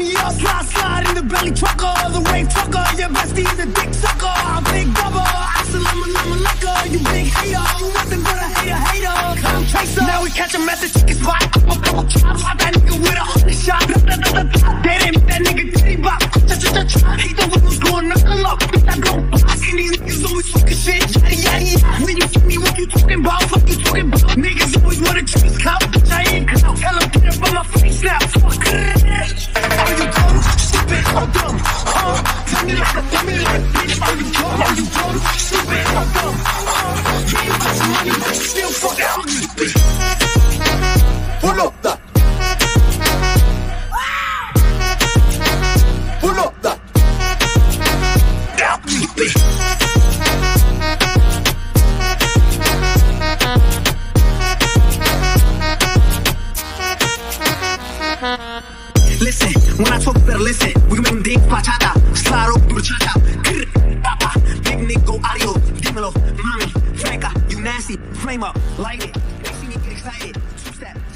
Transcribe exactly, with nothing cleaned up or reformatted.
yo, slide, slide in the belly trucker, the wave trucker. Your bestie is a dick sucker. I'm big double, assalamu alaikum. You big hater, you nothing but a hater, hater. Come chaser. Now we catch him at the chicken spot. I'm a double chop, like that nigga with a hundred shot. They didn't that nigga titty bop. He thought we was going nothing low. I go box, and these niggas always fucking shit. Yada yada yada. When you see me, what you talking about? Fuck you talking about? Niggas always wanna choose clout, bitch. I ain't clout. Tell them get up on my face now. Fuck it. Are you dumb, stupid, or dumb? Huh? Tell me like, tell me like, bitch. Are you dumb? Are you dumb, stupid, or dumb? Huh? Yeah, you got some money, but you still fucking hungry, bitch. Pull up that. Pull up that. Down, bitch. Listen, when I talk, you better listen. We can make them dig bachata, slide over, do the cha-cha. Big Nick, go audio, dímelo, mommy, Franca, you nasty, flame up, light it. They see me get excited, two-step.